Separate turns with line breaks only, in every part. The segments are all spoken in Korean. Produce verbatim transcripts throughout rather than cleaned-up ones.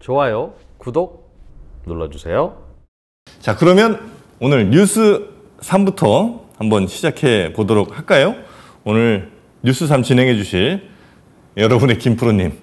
좋아요, 구독 눌러주세요.
자, 그러면 오늘 뉴스 삼부터 한번 시작해 보도록 할까요? 오늘 뉴스 삼 진행해 주실 여러분의 김프로님,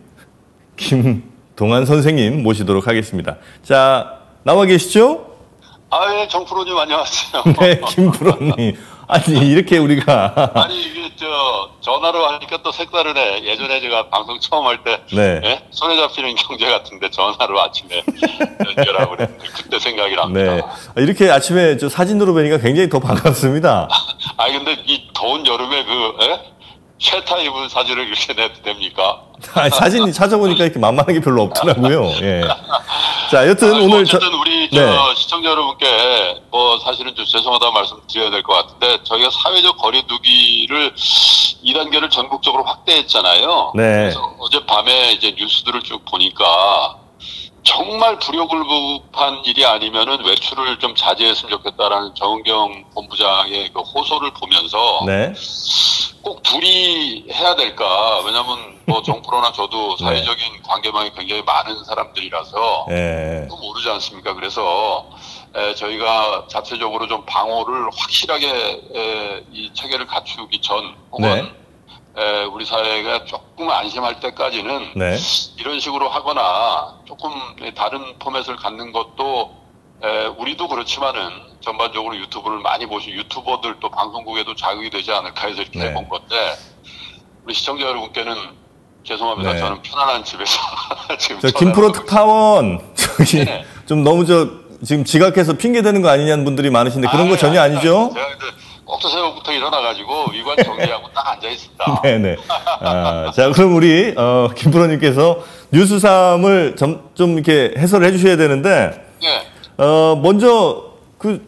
김동환 선생님 모시도록 하겠습니다. 자, 나와 계시죠?
아, 예, 정프로님 안녕하세요.
네, 김프로님. 아니, 이렇게 우리가.
아니, 이게, 저, 전화로 하니까 또 색다르네. 예전에 제가 방송 처음 할 때.
네.
예? 손에 잡히는 경제 같은데 전화로 아침에 연결하고 그랬는데, 그때 생각이 납니다.
네. 이렇게 아침에 저 사진으로 뵈니까 굉장히 더 반갑습니다.
아니, 근데 이 더운 여름에 그, 예? 쇠타 입은 사진을 이렇게 내도 됩니까?
아니, 사진이 찾아보니까 이렇게 만만한 게 별로 없더라고요. 예. 자, 여튼
아니,
오늘.
어쨌든
저,
우리 저
네.
시청자 여러분께 뭐 사실은 좀 죄송하다는 말씀 드려야 될 것 같은데, 저희가 사회적 거리두기를 이 단계를 전국적으로 확대했잖아요.
네.
그래서 어젯밤에 이제 뉴스들을 쭉 보니까 정말 불효불급한 일이 아니면은 외출을 좀 자제했으면 좋겠다라는 정은경 본부장의 그 호소를 보면서
네.
꼭 둘이 해야 될까? 왜냐면 뭐 정프로나 저도
네.
사회적인 관계망이 굉장히 많은 사람들이라서
예.
또 모르지 않습니까? 그래서 에, 저희가 자체적으로 좀 방호를 확실하게 에, 이 체계를 갖추기 전 혹은 에, 우리 사회가 조금 안심할 때까지는
네.
이런 식으로 하거나 조금 다른 포맷을 갖는 것도 에, 우리도 그렇지만은 전반적으로 유튜브를 많이 보신 유튜버들 또 방송국에도 자극이 되지 않을까 해서 이렇게
네.
해본 건데, 우리 시청자 여러분께는 죄송합니다.
네.
저는 편안한 집에서 지금
저
전화를
김프로
하고
특파원 저기
네.
좀 너무 저 지금 지각해서 핑계 대는 거 아니냐는 분들이 많으신데 그런 거
아니,
전혀
아니,
아니죠?
아니, 제가 이제 꼭두 새벽부터 일어나가지고 위관 정리하고 딱 앉아 있습니다.
네네. 아, 자, 그럼 우리 어, 김프로님께서 뉴스 삼을 좀, 좀 이렇게 해설을 해주셔야 되는데,
네.
어, 먼저 그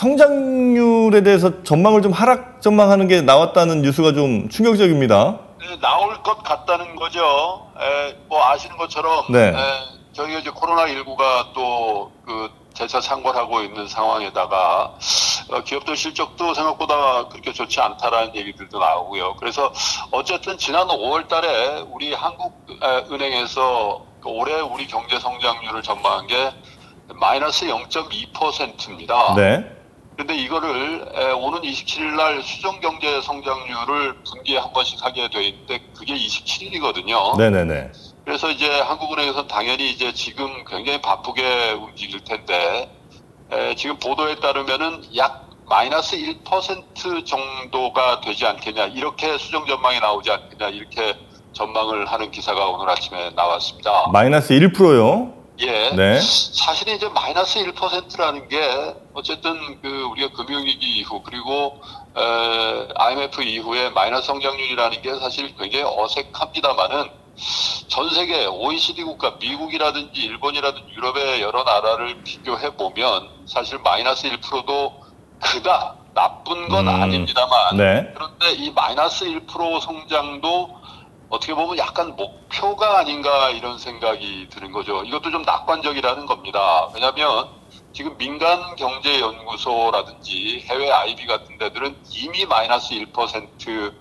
성장률에 대해서 전망을 좀 하락 전망하는 게 나왔다는 뉴스가 좀 충격적입니다.
네, 나올 것 같다는 거죠. 에, 뭐 아시는 것처럼
네.
에, 저희가 이제 코로나십구가 또 그 재차 창궐하고 있는 상황에다가 어, 기업들 실적도 생각보다 그렇게 좋지 않다라는 얘기들도 나오고요. 그래서 어쨌든 지난 오월 달에 우리 한국은행에서 올해 우리 경제 성장률을 전망한 게 마이너스 영 점 이 퍼센트입니다.
네.
그런데 이거를 에, 오는 이십칠 일 날 수정 경제 성장률을 분기에 한 번씩 하게 돼 있는데 그게 이십칠 일이거든요.
네네네.
그래서 이제 한국은행에서는 당연히 이제 지금 굉장히 바쁘게 움직일 텐데, 에, 지금 보도에 따르면은 약 마이너스 일 퍼센트 정도가 되지 않겠냐, 이렇게 수정 전망이 나오지 않겠냐, 이렇게 전망을 하는 기사가 오늘 아침에 나왔습니다.
마이너스 일 퍼센트요?
예.
네.
사실 이제 마이너스 일 퍼센트라는 게 어쨌든 그 우리가 금융위기 이후 그리고 에, 아이엠에프 이후에 마이너스 성장률이라는 게 사실 굉장히 어색합니다만은 전 세계 오이시디 국가, 미국이라든지 일본이라든지 유럽의 여러 나라를 비교해 보면 사실 마이너스 일 퍼센트도 그다 나쁜 건
음,
아닙니다만,
네.
그런데 이 마이너스 일 퍼센트 성장도 어떻게 보면 약간 목표가 아닌가 이런 생각이 드는 거죠. 이것도 좀 낙관적이라는 겁니다. 왜냐하면 지금 민간경제연구소라든지 해외 아이비 같은 데들은 이미 마이너스 일 퍼센트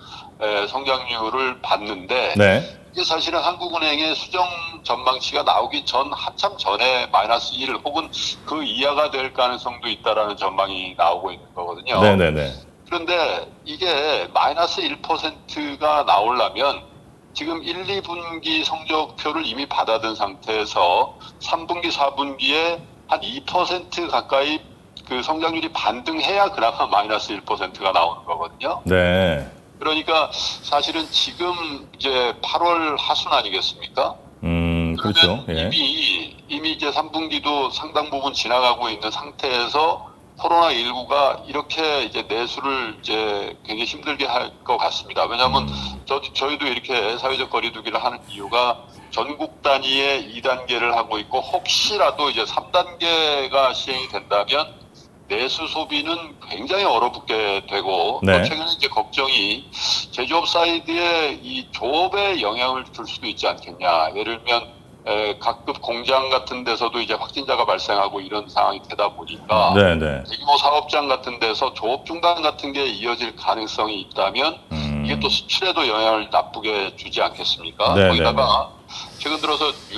성장률을 봤는데,
네.
이게 사실은 한국은행의 수정 전망치가 나오기 전 한참 전에 마이너스 일 혹은 그 이하가 될 가능성도 있다라는 전망이 나오고 있는 거거든요.
네네네.
그런데 이게 마이너스 일 퍼센트가 나오려면 지금 일, 이 분기 성적표를 이미 받아든 상태에서 삼 분기, 사 분기에 한 이 퍼센트 가까이 그 성장률이 반등해야 그나마 마이너스 일 퍼센트가 나오는 거거든요.
네.
그러니까 사실은 지금 이제 팔월 하순 아니겠습니까?
음, 그렇죠. 예.
이미, 이미 이제 삼 분기도 상당 부분 지나가고 있는 상태에서 코로나십구가 이렇게 이제 내수를 이제 굉장히 힘들게 할 것 같습니다. 왜냐하면
음.
저, 저희도 이렇게 사회적 거리두기를 하는 이유가 전국 단위의 이 단계를 하고 있고, 혹시라도 이제 삼 단계가 시행이 된다면 내수 소비는 굉장히 얼어붙게 되고,
네.
또 최근에 이제 걱정이 제조업 사이드에 이 조업에 영향을 줄 수도 있지 않겠냐. 예를 들면 에, 각급 공장 같은 데서도 이제 확진자가 발생하고 이런 상황이 되다 보니까
네네.
대규모 사업장 같은 데서 조업 중단 같은 게 이어질 가능성이 있다면
음.
이게 또 수출에도 영향을 나쁘게 주지 않겠습니까?
네네네.
거기다가 최근 들어서 유럽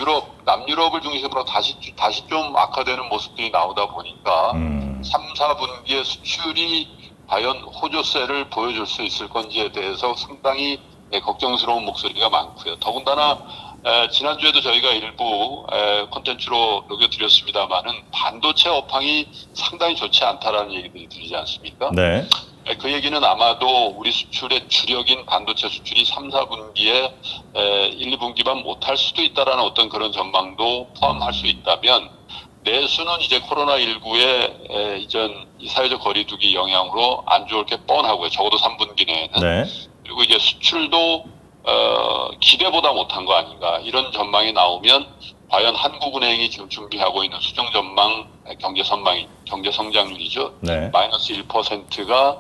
남유럽을 중심으로 다시 다시 좀 악화되는 모습들이 나오다 보니까
음.
삼, 사분기의 수출이 과연 호조세를 보여줄 수 있을 건지에 대해서 상당히 걱정스러운 목소리가 많고요. 더군다나 에, 지난주에도 저희가 일부 에, 콘텐츠로 녹여드렸습니다만은 반도체 업황이 상당히 좋지 않다라는 얘기들이 들리지 않습니까?
네.
에, 그 얘기는 아마도 우리 수출의 주력인 반도체 수출이 삼, 사분기에 에, 일, 이분기만 못할 수도 있다라는 어떤 그런 전망도 포함할 수 있다면 내수는 이제 코로나십구의 에, 이전 이 사회적 거리두기 영향으로 안 좋을 게 뻔하고요. 적어도 삼분기 내에는.
네.
그리고 이제 수출도 어, 기대보다 못한 거 아닌가 이런 전망이 나오면 과연 한국은행이 지금 준비하고 있는 수정 전망 경제 선망이 경제 성장률이죠.
네.
마이너스 일 퍼센트가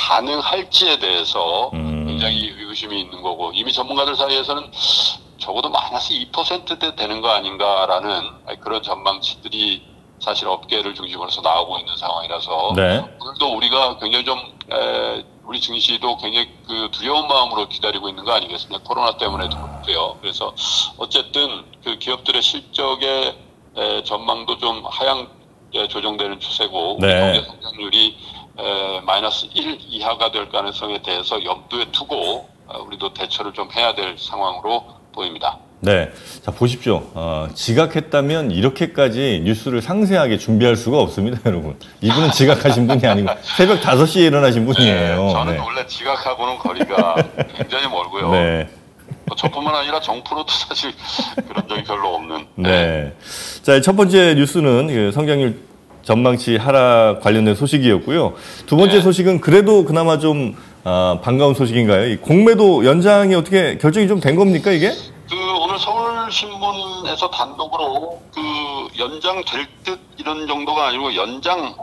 가능할지에 대해서
음.
굉장히 의구심이 있는 거고 이미 전문가들 사이에서는 적어도 마이너스 이 퍼센트대 되는 거 아닌가라는 그런 전망치들이 사실 업계를 중심으로 해서 나오고 있는 상황이라서
네.
오늘도 우리가 굉장히 좀 에, 우리 증시도 굉장히 그 두려운 마음으로 기다리고 있는 거 아니겠습니까? 코로나 때문에도 그렇고요. 그래서 어쨌든 그 기업들의 실적의 에, 전망도 좀 하향 에, 조정되는 추세고
네.
우리 경제 성장률이 에, 마이너스 일 이하가 될 가능성에 대해서 염두에 두고 어, 우리도 대처를 좀 해야 될 상황으로 보입니다.
네. 자, 보십시오. 어, 지각했다면 이렇게까지 뉴스를 상세하게 준비할 수가 없습니다, 여러분. 이분은 지각하신 분이 아니고 새벽 다섯 시에 일어나신 분이에요.
네, 저는
네.
원래 지각하고는 거리가 굉장히 멀고요.
네.
뭐 저뿐만 아니라 정프로도 사실 그런 적이 별로 없는.
네. 자, 첫 번째 뉴스는 그 성장률 전망치 하락 관련된 소식이었고요. 두 번째
네.
소식은 그래도 그나마 좀 아, 반가운 소식인가요? 이 공매도 연장이 어떻게 결정이 좀 된 겁니까, 이게?
그 오늘 서울신문에서 단독으로 그 연장될 듯 이런 정도가 아니고 연장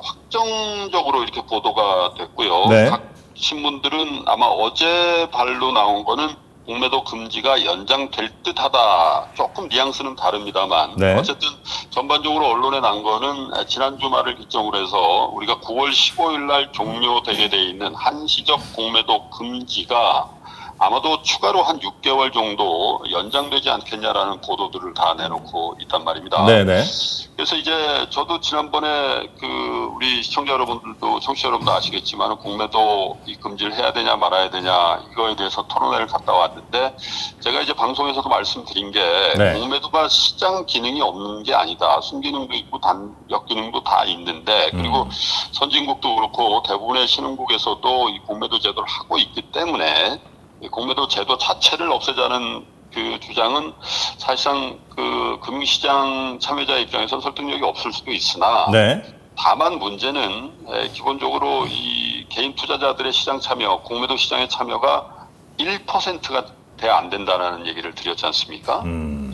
확정적으로 이렇게 보도가 됐고요.
네.
각 신문들은 아마 어제 발로 나온 거는 공매도 금지가 연장될 듯하다. 조금 뉘앙스는 다릅니다만
네.
어쨌든 전반적으로 언론에 난 거는 지난 주말을 기점으로 해서 우리가 구월 십오일 날 종료되게 돼 있는 한시적 공매도 금지가 아마도 추가로 한 육 개월 정도 연장되지 않겠냐라는 보도들을 다 내놓고 있단 말입니다.
네네.
그래서 이제 저도 지난번에 그 우리 시청자 여러분들도 청취자 여러분도 아시겠지만 공매도 이 금지를 해야 되냐 말아야 되냐 이거에 대해서 토론회를 갔다 왔는데 제가 이제 방송에서도 말씀드린 게
네.
공매도가 시장 기능이 없는 게 아니다. 순기능도 있고 단 역기능도 다 있는데 그리고
음.
선진국도 그렇고 대부분의 신흥국에서도 이 공매도 제도를 하고 있기 때문에 이 공매도 제도 자체를 없애자는 그 주장은 사실상 그 금융시장 참여자 입장에서는 설득력이 없을 수도 있으나
네.
다만 문제는 기본적으로 이 개인 투자자들의 시장 참여, 공매도 시장의 참여가 일 퍼센트가 돼 안 된다는 얘기를 드렸지 않습니까?
음.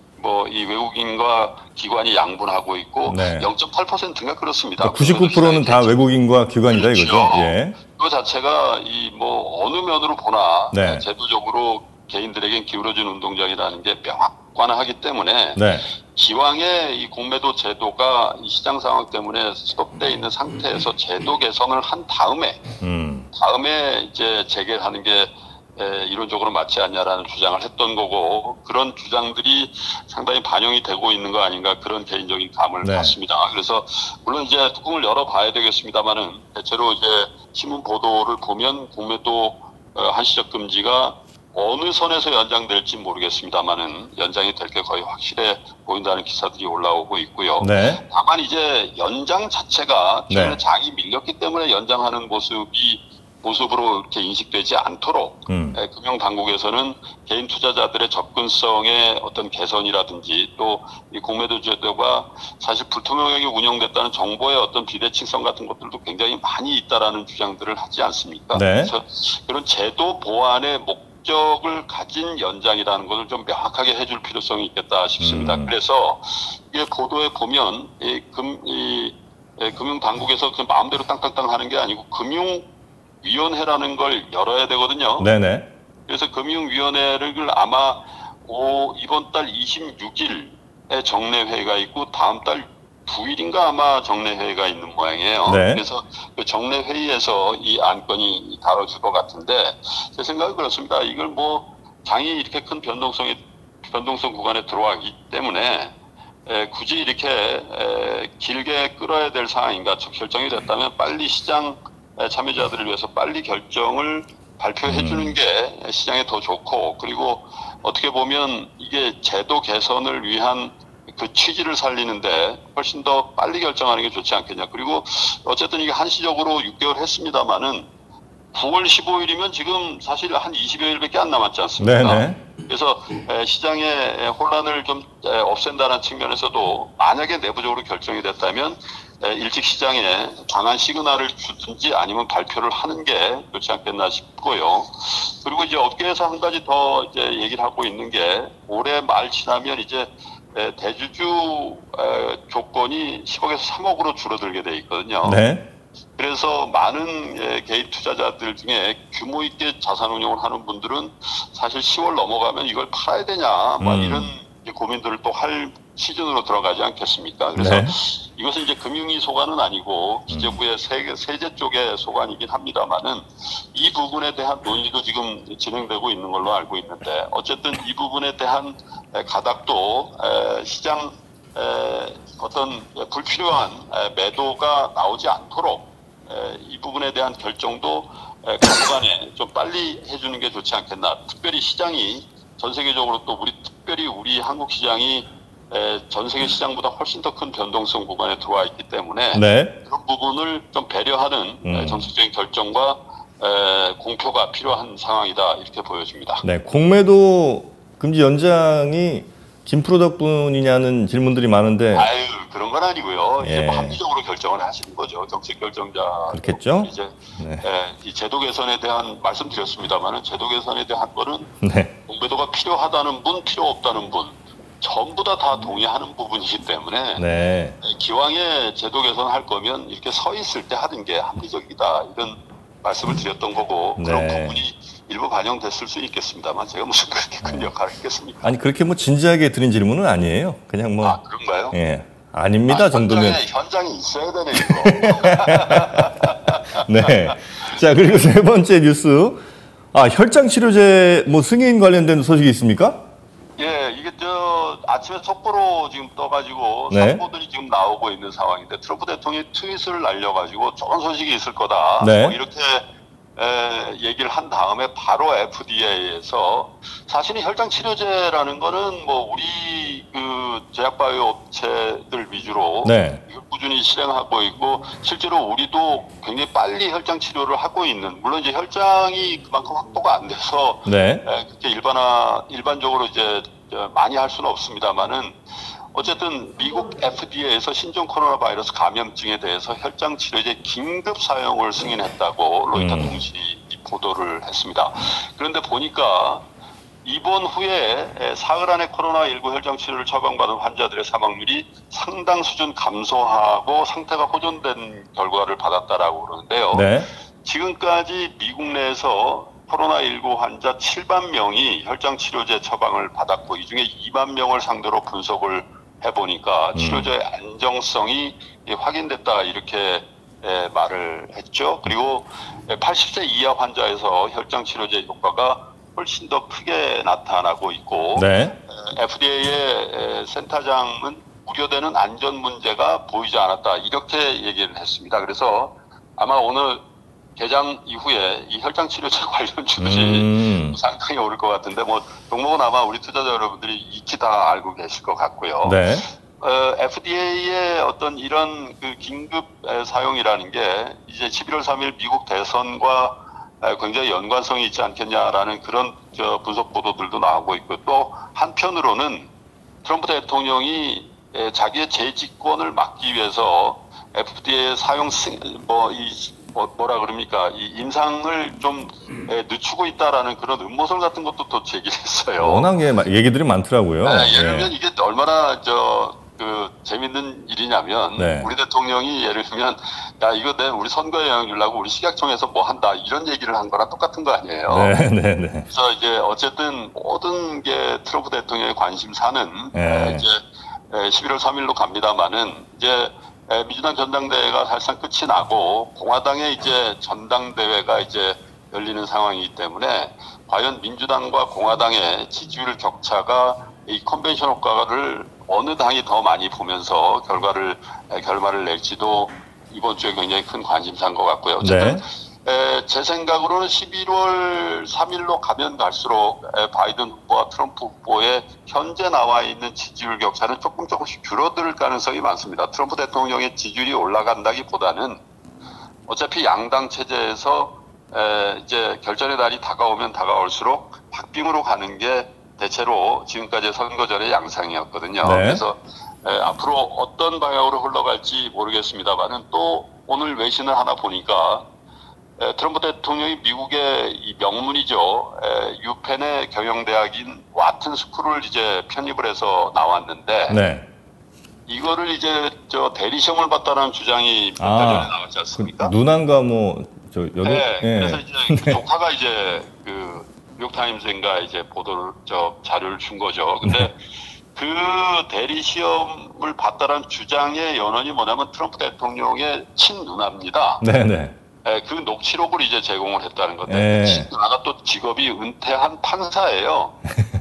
뭐 이 외국인과 기관이 양분하고 있고
네.
영 점 팔 퍼센트인가 그렇습니다.
구십구 퍼센트는 다 외국인과 기관이다 이거죠.
그렇죠.
예.
그 자체가 이 뭐 어느 면으로 보나
네.
제도적으로 개인들에겐 기울어진 운동장이라는 게 명확하기 때문에
네.
기왕에 이 공매도 제도가 이 시장 상황 때문에 스톱돼 있는 상태에서 제도 개선을 한 다음에
음.
다음에 이제 재개하는 게 에, 이론적으로 맞지 않냐라는 주장을 했던 거고 그런 주장들이 상당히 반영이 되고 있는 거 아닌가 그런 개인적인 감을
네.
갖습니다. 그래서 물론 이제 뚜껑을 열어봐야 되겠습니다만은 대체로 이제 신문 보도를 보면 공매도 어, 한시적 금지가 어느 선에서 연장될지 모르겠습니다만은 연장이 될 게 거의 확실해 보인다는 기사들이 올라오고 있고요.
네.
다만 이제 연장 자체가 최근에
네.
장이 밀렸기 때문에 연장하는 모습이 모습으로 이렇게 인식되지 않도록
음.
예, 금융당국에서는 개인 투자자들의 접근성의 어떤 개선이라든지 또 이 공매도 제도가 사실 불투명하게 운영됐다는 정보의 어떤 비대칭성 같은 것들도 굉장히 많이 있다라는 주장들을 하지 않습니까?
네.
그래서 그런 제도 보완의 목적을 가진 연장이라는 것을 좀 명확하게 해줄 필요성이 있겠다 싶습니다.
음.
그래서 이게 보도에 보면 이 금, 이, 예, 금융당국에서 그냥 마음대로 땅땅땅 하는 게 아니고 금융 위원회라는 걸 열어야 되거든요.
네네.
그래서 금융위원회를 아마 오, 이번 달 이십육일에 정례회의가 있고 다음 달 구 일인가 아마 정례회의가 있는 모양이에요.
네.
그래서 그 정례회의에서 이 안건이 다뤄질 것 같은데 제 생각은 그렇습니다. 이걸 뭐 장이 이렇게 큰 변동성이 변동성 구간에 들어왔기 때문에 에, 굳이 이렇게 에, 길게 끌어야 될 상황인가 결정이 됐다면 빨리 시장 참여자들을 위해서 빨리 결정을 발표해
음.
주는 게 시장에 더 좋고, 그리고 어떻게 보면 이게 제도 개선을 위한 그 취지를 살리는데 훨씬 더 빨리 결정하는 게 좋지 않겠냐. 그리고 어쨌든 이게 한시적으로 육 개월 했습니다마는 구월 십오일이면 지금 사실 한 이십여일밖에 안 남았지 않습니까?
네네.
그래서 시장의 혼란을 좀 없앤다는 측면에서도 만약에 내부적으로 결정이 됐다면 일찍 시장에 강한 시그널을 주든지 아니면 발표를 하는 게 좋지 않겠나 싶고요. 그리고 이제 업계에서 한 가지 더 이제 얘기를 하고 있는 게 올해 말 지나면 이제 대주주 조건이 십억에서 삼억으로 줄어들게 돼 있거든요.
네.
그래서 많은 개입 투자자들 중에 규모 있게 자산 운용을 하는 분들은 사실 시월 넘어가면 이걸 팔아야 되냐, 뭐
음.
이런 고민들을 또 할 시즌으로 들어가지 않겠습니까? 그래서
네.
이것은 이제 금융위 소관은 아니고 기재부의 세계, 세제 쪽의 소관이긴 합니다만은 이 부분에 대한 논의도 지금 진행되고 있는 걸로 알고 있는데, 어쨌든 이 부분에 대한 가닥도 시장 어떤 불필요한 매도가 나오지 않도록 이 부분에 대한 결정도 간간에 좀 빨리 해주는 게 좋지 않겠나. 특별히 시장이 전 세계적으로 또 우리 특별히 우리 한국 시장이 전 세계 시장보다 훨씬 더 큰 변동성 구간에 들어와 있기 때문에
네.
그런 부분을 좀 배려하는
음.
정책적인 결정과 공표가 필요한 상황이다, 이렇게 보여집니다.
네. 공매도 금지 연장이 김프로 덕분이냐는 질문들이 많은데.
아유, 그런 건 아니고요. 이제
예.
뭐 합리적으로 결정을 하시는 거죠. 정책 결정자.
그렇겠죠?
이제
네.
예, 이 제도 개선에 대한 말씀드렸습니다만은 제도 개선에 대한 거는
네.
공매도가 필요하다는 분, 필요 없다는 분 전부 다 다 동의하는 부분이기 때문에
네.
기왕에 제도 개선할 거면 이렇게 서 있을 때 하는 게 합리적이다, 이런 말씀을 드렸던 거고, 그런
네.
부분이 일부 반영됐을 수 있겠습니다만 제가 무슨 그렇게 큰 역할을 했겠습니까?
아니 그렇게 뭐 진지하게 드린 질문은 아니에요. 그냥 뭐.
아, 그런가요?
예. 아닙니다
아,
정도면.
현장에, 현장에 있어야 되네 이거.
네. 자, 그리고 세 번째 뉴스. 아, 혈장 치료제 뭐 승인 관련된 소식이 있습니까?
예, 이게 저 아침에 속보로 지금 떠가지고
네.
상보들이 지금 나오고 있는 상황인데, 트럼프 대통령이 트윗을 날려가지고 좋은 소식이 있을 거다,
네.
뭐 이렇게 에, 얘기를 한 다음에 바로 에프디에이에서 사실은 혈장 치료제라는 거는 뭐 우리 그 제약바이오 업체들 위주로
네.
이걸 꾸준히 실행하고 있고, 실제로 우리도 굉장히 빨리 혈장 치료를 하고 있는, 물론 이제 혈장이 그만큼 확보가 안 돼서
네.
에, 그렇게 일반화 일반적으로 이제 많이 할 수는 없습니다만은, 어쨌든 미국 에프디에이에서 신종 코로나 바이러스 감염증에 대해서 혈장 치료제 긴급 사용을 승인했다고 로이터
음.
통신이 보도를 했습니다. 그런데 보니까 입원 후에 사흘 안에 코로나십구 혈장 치료를 처방받은 환자들의 사망률이 상당 수준 감소하고 상태가 호전된 결과를 받았다라고 그러는데요.
네.
지금까지 미국 내에서 코로나십구 환자 칠만 명이 혈장 치료제 처방을 받았고, 이 중에 이만 명을 상대로 분석을 해보니까
음.
치료제의 안정성이 확인됐다, 이렇게 말을 했죠. 그리고 팔십 세 이하 환자에서 혈장 치료제 효과가 훨씬 더 크게 나타나고 있고,
네.
에프디에이의 센터장은 우려되는 안전 문제가 보이지 않았다, 이렇게 얘기를 했습니다. 그래서 아마 오늘 개장 이후에 이 혈장 치료제 관련 주식이
음.
상당히 오를 것 같은데, 뭐 종목은 아마 우리 투자자 여러분들이 익히 다 알고 계실 것 같고요.
네.
어, 에프디에이의 어떤 이런 그 긴급 사용이라는 게 이제 십일월 삼일 미국 대선과 굉장히 연관성이 있지 않겠냐라는 그런 저 분석 보도들도 나오고 있고, 또 한편으로는 트럼프 대통령이 자기의 재집권을 막기 위해서 에프디에이 사용 뭐이 뭐, 뭐라 그럽니까? 이 인상을 좀 에, 늦추고 있다라는 그런 음모설 같은 것도 또 제기했어요.
워낙에 얘기들이 많더라고요.
네, 예를
네.
들면 이게 얼마나 저 그 재밌는 일이냐면,
네.
우리 대통령이 예를 들면 야 이거 내 우리 선거에 영향 주려고 우리 식약청에서 뭐 한다, 이런 얘기를 한 거랑 똑같은 거 아니에요.
네, 네, 네.
그래서 이제 어쨌든 모든 게 트럼프 대통령의 관심사는
네.
이제 십일월 삼일로 갑니다만은, 이제 민주당 전당대회가 사실상 끝이 나고 공화당의 이제 전당대회가 이제 열리는 상황이기 때문에 과연 민주당과 공화당의 지지율 격차가 이 컨벤션 효과를 어느 당이 더 많이 보면서 결과를 결말을 낼지도 이번 주에 굉장히 큰 관심사인 것 같고요. 어쨌든
네.
에, 제 생각으로는 십일월 삼일로 가면 갈수록 에, 바이든 후보와 트럼프 후보의 현재 나와 있는 지지율 격차는 조금 조금씩 줄어들 가능성이 많습니다. 트럼프 대통령의 지지율이 올라간다기보다는 어차피 양당 체제에서 에, 이제 결전의 날이 다가오면 다가올수록 박빙으로 가는 게 대체로 지금까지 선거 전의 양상이었거든요.
네.
그래서 에, 앞으로 어떤 방향으로 흘러갈지 모르겠습니다만은 또 오늘 외신을 하나 보니까 에, 트럼프 대통령이 미국의 이 명문이죠. 에, 유펜의 경영대학인 와튼 스쿨을 이제 편입을 해서 나왔는데
네.
이거를 이제 저 대리 시험을 봤다는 주장이 몇 달
아,
전에 나왔지 않습니까?
그 누난가 뭐 저 여기
네.
예.
그래서 이제 그 조카가 이제 그 뉴욕타임스인가 이제 보도를 저 자료를 준 거죠. 근데 그 대리 시험을 봤다는 주장의 연원이 뭐냐면 트럼프 대통령의 친누나입니다.
네네.
예, 그 녹취록을 이제 제공을 했다는 건데
네.
친누나가 또 직업이 은퇴한 판사예요.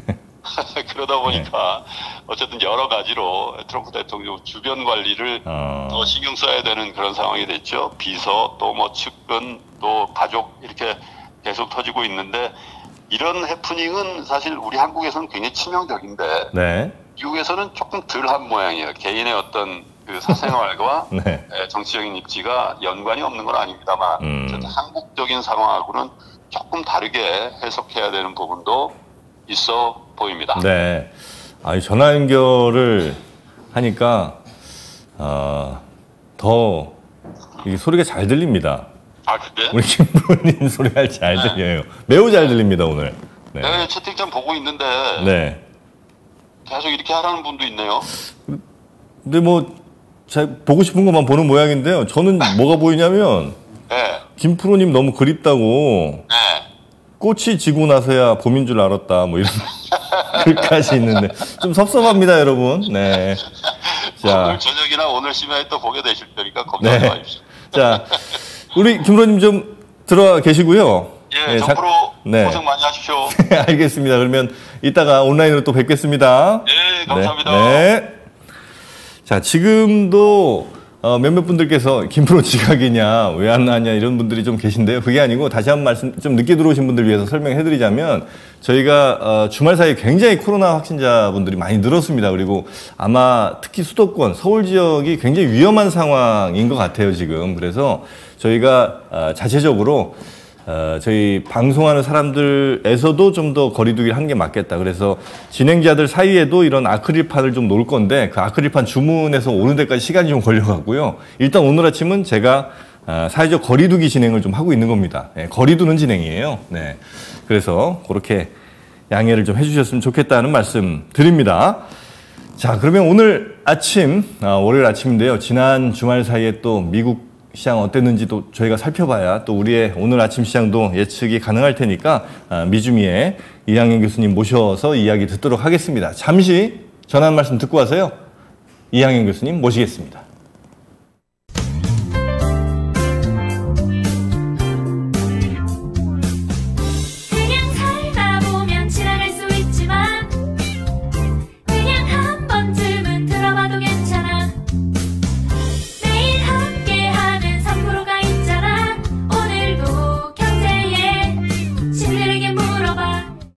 그러다 보니까 어쨌든 여러 가지로 트럼프 대통령 주변 관리를
어.
더 신경 써야 되는 그런 상황이 됐죠. 비서 또 뭐 측근 또 가족 이렇게 계속 터지고 있는데 이런 해프닝은 사실 우리 한국에서는 굉장히 치명적인데
네.
미국에서는 조금 덜한 모양이에요. 개인의 어떤 그 사생활과
네.
에, 정치적인 입지가 연관이 없는 건 아닙니다만
음.
어쨌든 한국적인 상황하고는 조금 다르게 해석해야 되는 부분도 있어 보입니다.
네. 아, 이 전화 연결을 하니까 어, 더 이 소리가 잘 들립니다.
아, 그래?
우리 김프로님 소리가 잘 들려요. 매우 잘 들립니다 오늘. 네.
네, 채팅창 보고 있는데
네.
계속 이렇게 하라는 분도 있네요.
근데 뭐 잘 보고 싶은 것만 보는 모양인데요. 저는 뭐가 보이냐면
네,
김프로님 너무 그립다고
네.
꽃이 지고 나서야 봄인 줄 알았다 뭐 이런 글까지 있는데 좀 섭섭합니다 여러분. 네. 자,
오늘 저녁이나 오늘 심야에 또 보게 되실 테니까 걱정하지
네.
마십시오.
자, 우리 김프로님 좀 들어와 계시고요.
예,
네,
정프로
네.
고생 많이 하십시오.
알겠습니다. 그러면 이따가 온라인으로 또 뵙겠습니다.
예, 감사합니다.
네. 네. 자, 지금도 어, 몇몇 분들께서 김프로 지각이냐, 왜 안 나왔냐 이런 분들이 좀 계신데요. 그게 아니고 다시 한 번 말씀, 좀 늦게 들어오신 분들 위해서 설명해드리자면 저희가 어, 주말 사이에 굉장히 코로나 확진자분들이 많이 늘었습니다. 그리고 아마 특히 수도권, 서울 지역이 굉장히 위험한 상황인 것 같아요, 지금. 그래서 저희가 어, 자체적으로 어, 저희 방송하는 사람들에서도 좀 더 거리두기를 하는 게 맞겠다. 그래서 진행자들 사이에도 이런 아크릴판을 좀 놓을 건데 그 아크릴판 주문해서 오는 데까지 시간이 좀 걸려갖고요. 일단 오늘 아침은 제가 어, 사회적 거리두기 진행을 좀 하고 있는 겁니다. 네, 거리두는 진행이에요. 네, 그래서 그렇게 양해를 좀 해주셨으면 좋겠다는 말씀 드립니다. 자, 그러면 오늘 아침, 아, 월요일 아침인데요. 지난 주말 사이에 또 미국 시장 어땠는지도 저희가 살펴봐야 또 우리의 오늘 아침 시장도 예측이 가능할 테니까 미주미의 이항현 교수님 모셔서 이야기 듣도록 하겠습니다. 잠시 전화 한 말씀 듣고 와서요. 이항현 교수님 모시겠습니다.